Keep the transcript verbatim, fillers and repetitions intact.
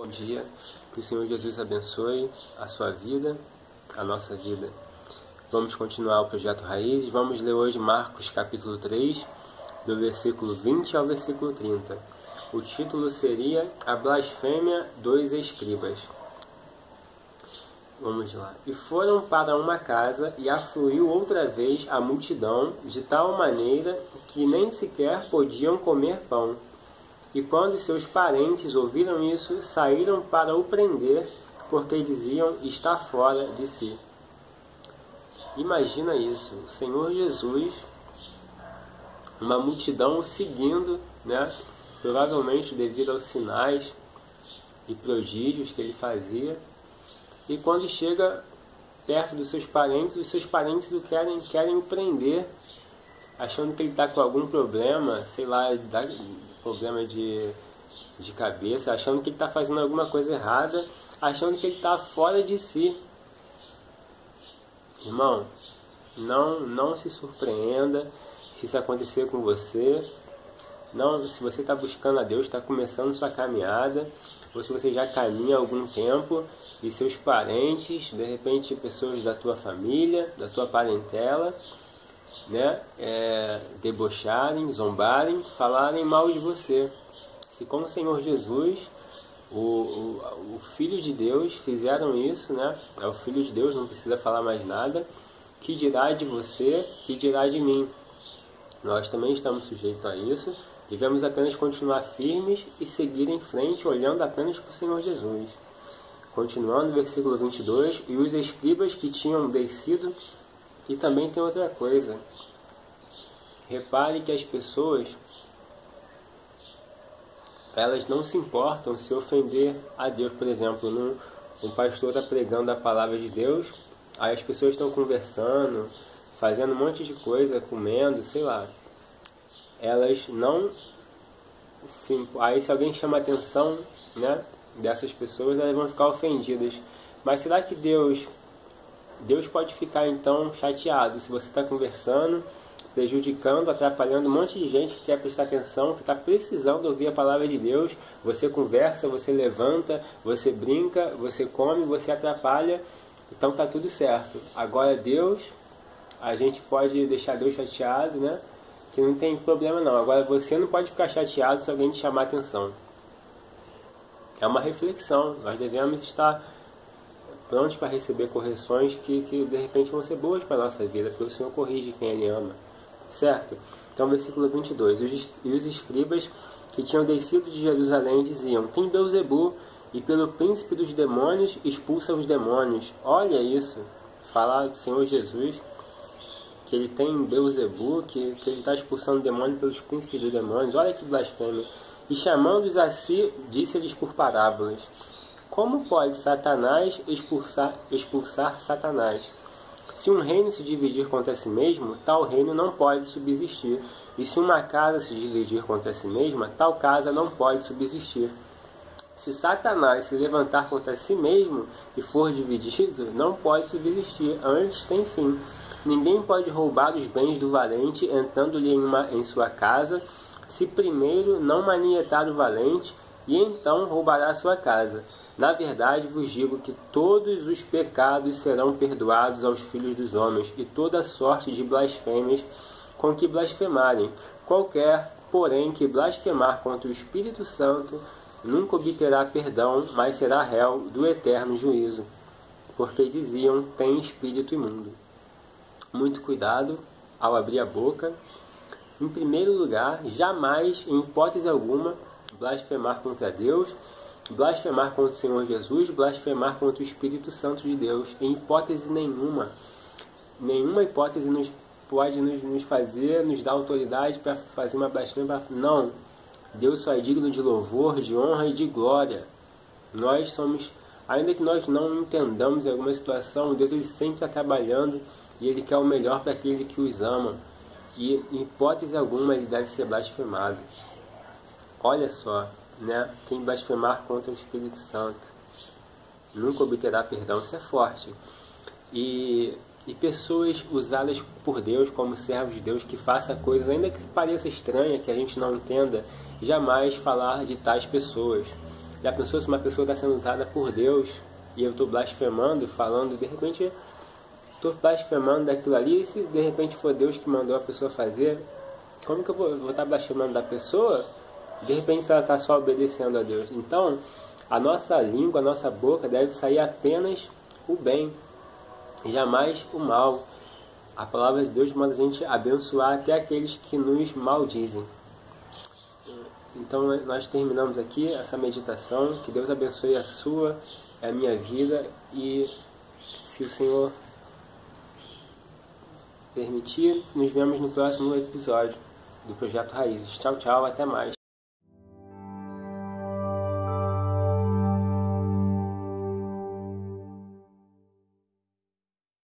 Bom dia, que o Senhor Jesus abençoe a sua vida, a nossa vida. Vamos continuar o Projeto Raízes, vamos ler hoje Marcos capítulo três, do versículo vinte ao versículo trinta. O título seria A Blasfêmia dos Escribas. Vamos lá. E foram para uma casa, e afluiu outra vez a multidão, de tal maneira que nem sequer podiam comer pão. E quando seus parentes ouviram isso, saíram para o prender, porque diziam, está fora de si. Imagina isso, o Senhor Jesus, uma multidão seguindo, né? Provavelmente devido aos sinais e prodígios que ele fazia. E quando chega perto dos seus parentes, os seus parentes o querem, querem o prender, achando que ele está com algum problema, sei lá, problema de, de cabeça, achando que ele está fazendo alguma coisa errada, achando que ele está fora de si. Irmão, não, não se surpreenda se isso acontecer com você. Não, se você está buscando a Deus, está começando sua caminhada, ou se você já caminha há algum tempo e seus parentes, de repente pessoas da tua família, da tua parentela, né, é, debocharem, zombarem, falarem mal de você. Se com o Senhor Jesus, o, o, o Filho de Deus, fizeram isso, né, é o Filho de Deus, não precisa falar mais nada, que dirá de você, que dirá de mim? Nós também estamos sujeitos a isso. Devemos apenas continuar firmes e seguir em frente, olhando apenas para o Senhor Jesus. Continuando, versículo vinte e dois, e os escribas que tinham descido, e também tem outra coisa. Repare que as pessoas, elas não se importam se ofender a Deus. Por exemplo, num, um pastor está pregando a palavra de Deus, aí as pessoas estão conversando, fazendo um monte de coisa, comendo, sei lá. Elas não se, aí se alguém chama a atenção, né, dessas pessoas, elas vão ficar ofendidas. Mas será que Deus Deus pode ficar então chateado se você está conversando, prejudicando, atrapalhando um monte de gente que quer prestar atenção, que está precisando ouvir a palavra de Deus? Você conversa, você levanta, você brinca, você come, você atrapalha, então está tudo certo. Agora Deus, a gente pode deixar Deus chateado, né? Que não tem problema não. Agora você não pode ficar chateado se alguém te chamar a atenção. É uma reflexão. Nós devemos estar prontos para receber correções que, que de repente vão ser boas para a nossa vida, porque o Senhor corrige quem Ele ama. Certo? Então, versículo vinte e dois. E os escribas que tinham descido de Jerusalém diziam, tem Beelzebu, e pelo príncipe dos demônios expulsa os demônios. Olha isso. Falar do Senhor Jesus, que ele tem Beelzebu, que, que ele está expulsando o demônio pelos príncipes dos demônios. Olha que blasfêmia. E chamando-os a si, disse-lhes por parábolas, como pode Satanás expulsar, expulsar Satanás? Se um reino se dividir contra si mesmo, tal reino não pode subsistir. E se uma casa se dividir contra si mesma, tal casa não pode subsistir. Se Satanás se levantar contra si mesmo e for dividido, não pode subsistir, antes tem fim. Ninguém pode roubar os bens do valente entrando-lhe em, uma, em sua casa, se primeiro não manietar o valente, e então roubará sua casa. Na verdade vos digo que todos os pecados serão perdoados aos filhos dos homens, e toda sorte de blasfêmias com que blasfemarem. Qualquer, porém, que blasfemar contra o Espírito Santo, nunca obterá perdão, mas será réu do eterno juízo. Porque diziam, tem espírito imundo. Muito cuidado ao abrir a boca. Em primeiro lugar, jamais, em hipótese alguma, blasfemar contra Deus, blasfemar contra o Senhor Jesus, blasfemar contra o Espírito Santo de Deus. Em hipótese nenhuma. Nenhuma hipótese nos pode nos, nos fazer, nos dar autoridade para fazer uma blasfêmia. Não. Deus só é digno de louvor, de honra e de glória. Nós somos, ainda que nós não entendamos em alguma situação, Deus ele sempre está trabalhando e Ele quer o melhor para aquele que os ama. E em hipótese alguma ele deve ser blasfemado. Olha só, né? Quem blasfemar contra o Espírito Santo nunca obterá perdão. Isso é forte. E, e pessoas usadas por Deus como servos de Deus, que façam coisas, ainda que pareça estranha, que a gente não entenda, jamais falar de tais pessoas. Já pensou se uma pessoa está sendo usada por Deus e eu estou blasfemando, falando, de repente estou blasfemando daquilo ali, e se de repente for Deus que mandou a pessoa fazer, como que eu vou, vou estar blasfemando da pessoa? De repente se ela está só obedecendo a Deus. Então, a nossa língua, a nossa boca deve sair apenas o bem, jamais o mal. A palavra de Deus manda a gente abençoar até aqueles que nos maldizem. Então nós terminamos aqui essa meditação. Que Deus abençoe a sua, a minha vida, e se o Senhor permitir, nos vemos no próximo episódio do Projeto Raízes. Tchau, tchau, até mais.